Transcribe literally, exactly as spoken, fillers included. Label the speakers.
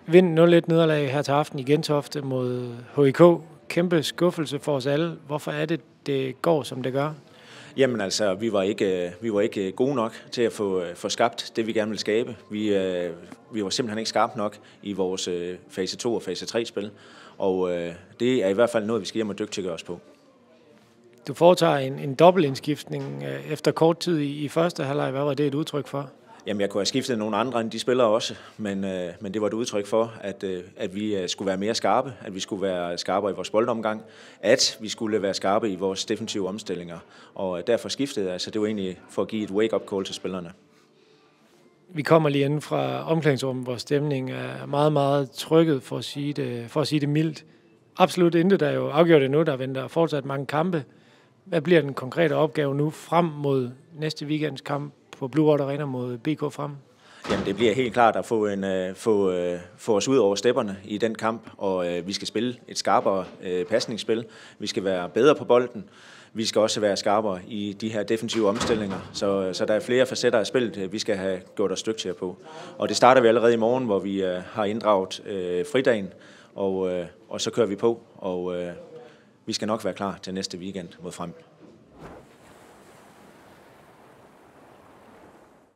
Speaker 1: Vind nul et nederlag her til aften i Gentofte mod H I K. Kæmpe skuffelse for os alle. Hvorfor er det, det går, som det gør?
Speaker 2: Jamen altså, vi var ikke, vi var ikke gode nok til at få, få skabt det, vi gerne ville skabe. Vi, vi var simpelthen ikke skarpe nok i vores fase to og fase tre-spil. Og det er i hvert fald noget, vi skal hjem og dygtiggøre os på.
Speaker 1: Du foretager en, en dobbeltindskiftning efter kort tid i, i første halvleg. Hvad var det et udtryk for?
Speaker 2: Jamen, jeg kunne have skiftet nogle andre end de spillere også, men, øh, men det var et udtryk for, at, øh, at vi skulle være mere skarpe, at vi skulle være skarpere i vores boldomgang, at vi skulle være skarpe i vores defensive omstillinger, og derfor skiftede jeg, så det var egentlig for at give et wake-up call til spillerne.
Speaker 1: Vi kommer lige inden fra omklædningsrummet, hvor stemningen er meget, meget trykket, for at sige det, for at sige det mildt. Absolut intet, der er jo afgjort endnu, der venter fortsat mange kampe. Hvad bliver den konkrete opgave nu frem mod næste weekends kamp på Blue Water Arena mod B K Frem?
Speaker 2: Jamen, det bliver helt klart at få, en, få, få os ud over stepperne i den kamp, og vi skal spille et skarpere pasningsspil. Vi skal være bedre på bolden. Vi skal også være skarpere i de her defensive omstillinger, så, så der er flere facetter af spillet, vi skal have gjort os dygtigere på. Og det starter vi allerede i morgen, hvor vi har inddraget øh, fridagen, og, øh, og så kører vi på, og øh, vi skal nok være klar til næste weekend mod Frem.